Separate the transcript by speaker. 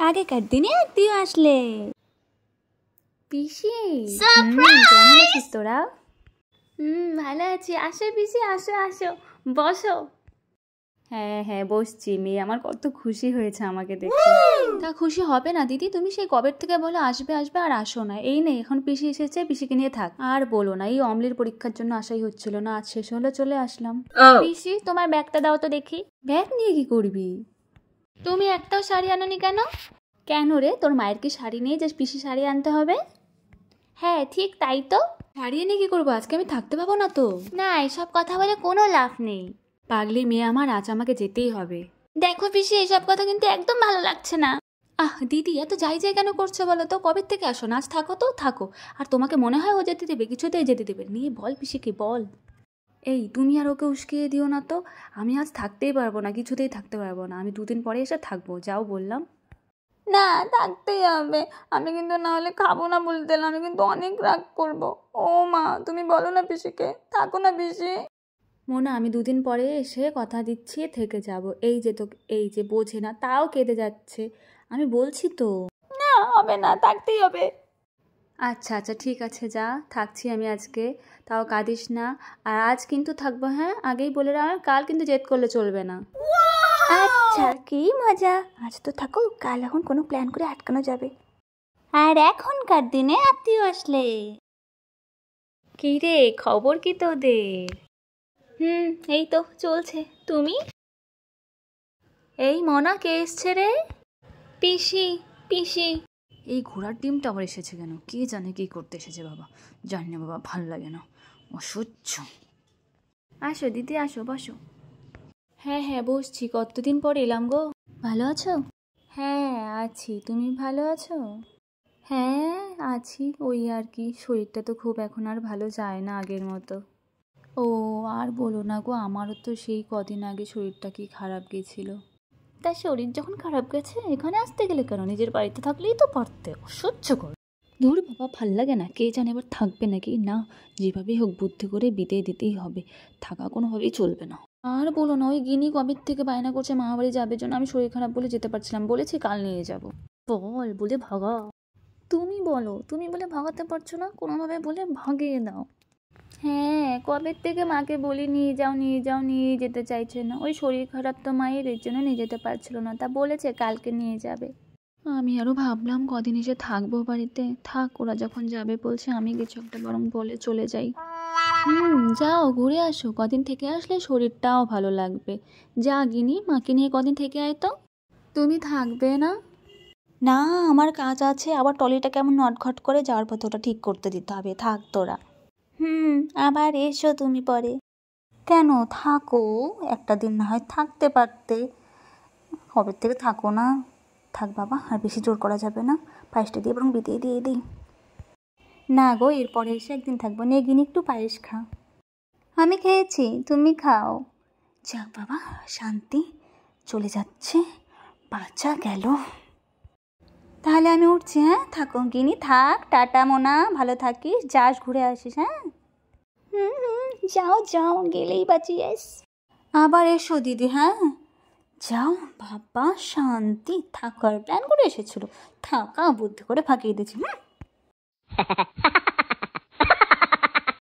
Speaker 1: আগেকার দিনে আত্মীয় আসলে। পিসি কেমন আছিস তোরা? ভালো আছি। আসো পিসি, আসো আসো, বসো। হ্যাঁ হ্যাঁ বসছি। মেয়ে আমার কত খুশি হয়েছে আমাকে দেখে। তা খুশি হবে না দিদি? তুমি সেই কবের থেকে বলো আসবে আসবে আর আসো না। এই নেই এখন পিসি এসেছে, পিসিকে নিয়ে থাক। আর বলো না, এই অম্লির পরীক্ষার জন্য আসাই হচ্ছিল না, আজ শেষ হলে চলে আসলাম। পিসি তোমার ব্যাগটা দাও তো দেখি। ব্যাগ নিয়ে কি করবি? তুমি একটাও শাড়ি আনোনি কেন? কেন রে, তোর মায়ের কি শাড়ি নেই যে পিসি শাড়ি আনতে হবে? হ্যাঁ ঠিক তাই তো। শাড়ি এনে কি করবো, আজকে আমি থাকতে পাবো না তো। না এসব কথা বলে কোনো লাভ নেই। পাগলি মেয়ে আমার, আজ আমাকে যেতেই হবে। দেখো পিসি, এসব কথা কিন্তু একদম ভালো লাগছে না। দিদি এত যাই যাই কেন করছো বলো তো? কবে থেকে আসো না? আজ থাকো তো থাকো। আর তোমাকে মনে হয় ও যেতে দেবে? কিছুতেই যেতে দেবে নিয়ে বল পিসিকে বল। এই তুমি আর ওকে উস্কিয়ে দিও না তো। আমি আজ থাকতেই পারবো না, কিছুতেই থাকতে পারবো না। আমি 2 দিন পরে এসে থাকবো, যাও বললাম। না থাকতেই হবে। আমি কিন্তু না হলে খাবো না বলতে, আমি কিন্তু অনেক রাগ করব। ও মা, তুমি বলো না পিসিকে, থাকো না পিসি। মোনা, আমি 2 দিন পরে এসে কথা দিচ্ছি থেকে যাব। এই যে তো, এই যে বোঝে না, তাও কেঁদে যাচ্ছে। আমি বলছি তো। না হবে না, থাকতেই হবে। আচ্ছা আচ্ছা ঠিক আছে, যা, থাকছি আমি আজকে। তাও কাঁদিস না। আর আজ কিন্তু থাকবো, হ্যাঁ আগেই বলে রাখ, কাল কিন্তু জেদ করলে চলবে না। আচ্ছা কি মজা, আজ তো থাকো, কাল এখন কোনো প্ল্যান করে আটকানো যাবে। আর এখনকার দিনে আত্মীয় আসলে। কি রে, খবর কি তোদের? এই তো চলছে। তুমি? এই মনা, কে এসছে রে? পিসি পিসি। এই ঘোড়ার ডিমটা আবার এসেছে কেন? কে জানে কি করতে এসেছে বাবা। জানি না বাবা, ভাল লাগে না, অসহ্য। আসো দিদি, আসো বসো। হ্যাঁ হ্যাঁ বসছি, কতদিন পর এলাম গো। ভালো আছো? হ্যাঁ আছি, তুমি ভালো আছো? হ্যাঁ আছি, ওই আর কি। শরীরটা তো খুব এখন আর ভালো যায় না আগের মতো। ও আর বলো না গো, আমারও তো সেই কদিন আগে শরীরটা কি খারাপ গেছিলো। তা শরীর যখন খারাপ গেছে এখানে আসতে গেলে কেন? নিজের বাড়িতে থাকলেই তো পারতে। অসহ্য কর। ধুর বাবা, ভাল লাগে না। কে জানে এবার থাকবে নাকি না। যেভাবেই হোক বুদ্ধি করে বিদায় দিতেই হবে, থাকা কোনোভাবেই চলবে না। আর বলো না, ওই গিনি কবে থেকে বায়না করছে মা বাড়ি যাবে জন্য। আমি শরীর খারাপ বলে যেতে পারছিলাম, বলেছি কাল নিয়ে যাব। বলে ভাগা। তুমি বলো, তুমি বলে ভাগাতে পারছো না, কোনোভাবে বলে ভাগিয়ে দাও। হ্যাঁ কবে থেকে মাকে বলি নিয়ে যাও নিয়ে যাও, নিয়ে যেতে চাইছে না। ওই শরীর খারাপ তো মায়ের, এর জন্য নিয়ে যেতে পারছিল না। তা বলেছে কালকে নিয়ে যাবে। আমি আরও ভাবলাম কদিন এসে থাকবো বাড়িতে। থাক, ওরা যখন যাবে বলছে, আমি কিছু একটা বরং বলে চলে যাই। যাও ঘুরে আসো, কদিন থেকে আসলে শরীরটাও ভালো লাগবে। যা গিনি, মাকে নিয়ে কদিন থেকে আয় তো। তুমি থাকবে না? না আমার কাজ আছে, আবার টলিটা কেমন নটঘট করে যাওয়ার পথে ওটা ঠিক করতে দিতে হবে। থাক তোরা। আবার এসো তুমি পরে। কেন থাকো, একটা দিন না হয় থাকতে পারতে। কবে থেকে থাকো না। থাক বাবা, আর বেশি জোর করা যাবে না। পায়েসটা দিয়ে বরং বিদিয়ে দিয়ে দিই। না গো, এরপরে এসে একদিন থাকবো। নে গিনি, একটু পায়েস খা। আমি খেয়েছি, তুমি খাও। যাক বাবা, শান্তি। চলে যাচ্ছে, বাঁচা গেল। তাহলে আমি উঠছি। হ্যাঁ থাকো গিনি, থাক। টাটা মোনা, ভালো থাকিস, যাস ঘুরে আসিস। হ্যাঁ যাও যাও, গেলেই বাঁচিয়েস। আবার এসো দিদি। হ্যাঁ যাও বাবা, শান্তি। থাকার প্ল্যান করে এসেছিল, থাকা বুদ্ধি করে ফাঁকিয়ে দিয়েছি।